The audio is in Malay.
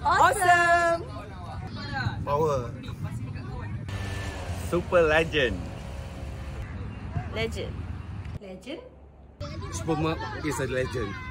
Awesome. Power. Super legend. Legend. Legend? SpongeBob is a legend.